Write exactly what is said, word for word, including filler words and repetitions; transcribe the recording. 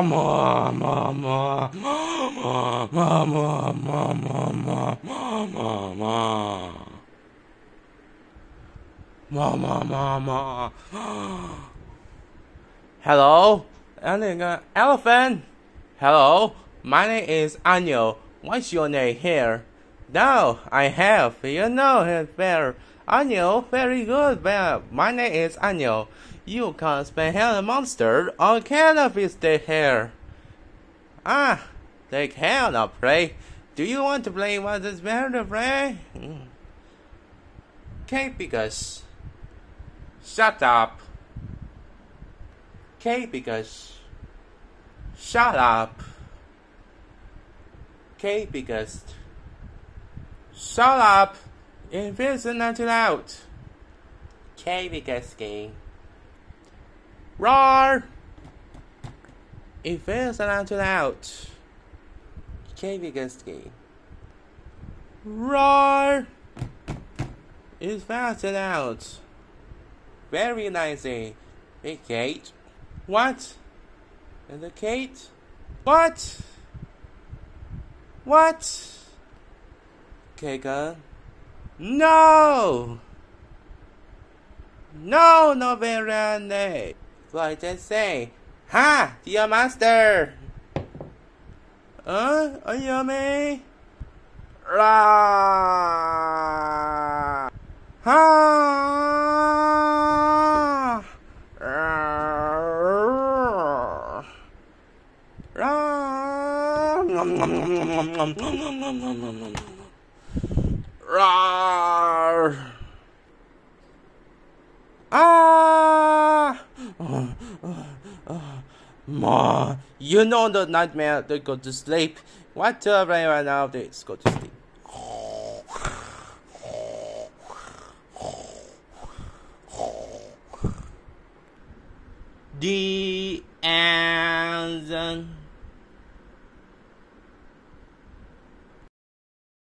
Mama, mama, mama, mama, mama, mama, mama, mama. Hello, elephant. Hello, my name is Anyo. What's your name here? No, I have. You know it better. Anyo, very good. Well, my name is Anyo. You can't spell a monster or can of stay here. Ah, they cannot play. Do you want to play what is better to play? Okay, because. Shut up. Okay, because. Shut up. Okay, because. Shut up. If it's not too loud. Okay, because game. Roar! If it's not too loud. Okay, because game. Roar! It's fast and out. Very nicely. Hey, Kate. What? And the Kate? What? What? Kega? No! No, no, very so I just say, ha, dear master. Uh, are you me? Ra! Ha! Ra! Ra! Nom nom nom nom nom nom nom nom nom nom nom. Ra! Ah! Uh, uh, uh, Ma, you know the nightmare to go to sleep. What to play right now? This go to sleep. The end.